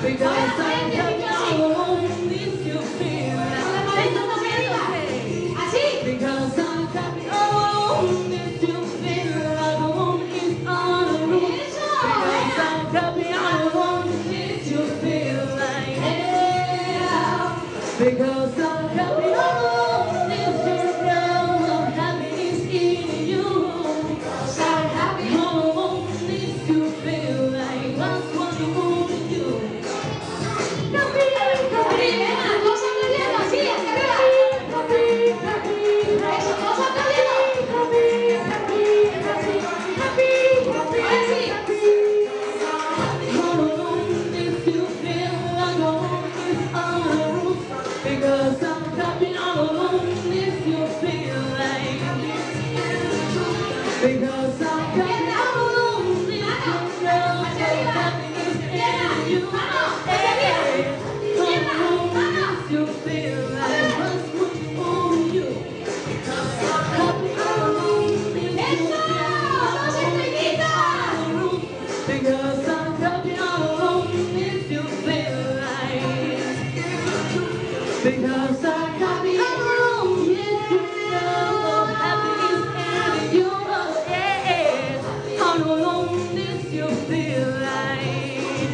Because I'm happy alone, it's just realm of happiness in you. Because I'm happy alone, it's to feel like that's what you want to do. Happy, happy, venga, todos aplaudiendo, sí, hacia arriba. Happy, happy, eso, todos aplaudiendo. Happy, happy, happy, happy, happy, ahora sí. All alone, it's to feel like home is on the roof. Because I'm happy all alone if you feel like because I'm happy all alone if you feel like happiness in you. All alone if you feel like that's what you want to do. Happy all alone if you feel like because I'm happy all alone if you feel like because I'm happy all alone, yes, you know happiness in you, yeah. All alone, if you feel like